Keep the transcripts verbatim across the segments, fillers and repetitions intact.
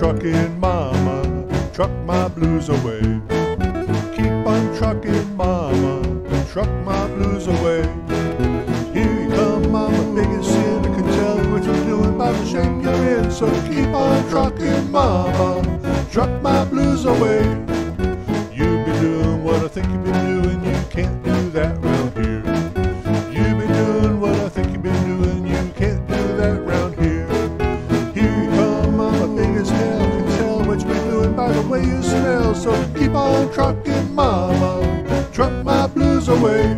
truckin', mama, truck my blues away. Keep on truckin', mama, truck my blues away. Here you come, mama, big as sin. I can tell what you're doing by the shape you're in. So keep on truckin', mama, truck my blues away. You've been doing what I think you've been doing. You can't do that round here. You've been doing what I think you've been doing. You can't do that round here. Here you come, mama, big as hell. Can tell what you've been doing by the way you smell. So keep on truckin', mama, truck my blues away.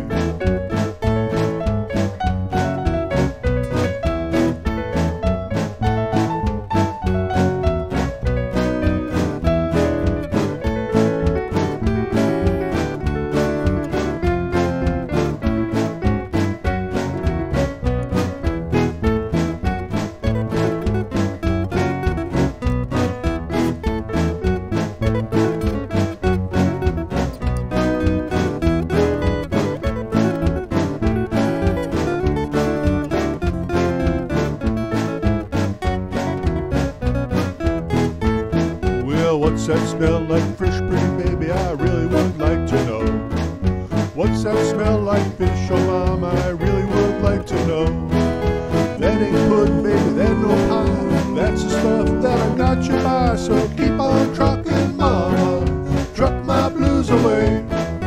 What's that smell like, fish, pretty baby? I really would like to know. What's that smell like, fish? Oh mama, I really would like to know. That ain't pudding, baby, that no pie. That's the stuff that I got you by. So keep on truckin', mama, truck my blues away.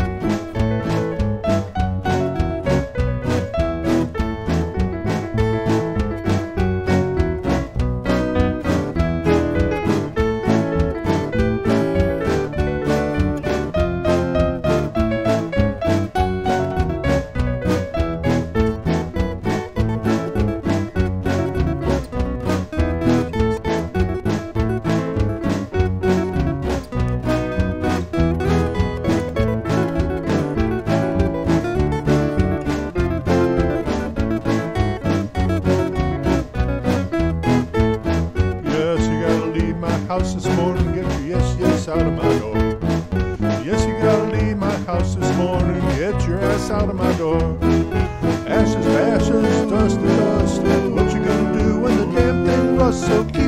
House this morning, get your yes, yes out of my door. Yes, you gotta leave my house this morning, get your ass out of my door. Ashes to ashes, dust to dust, what you gonna do when the damn thing rusts? So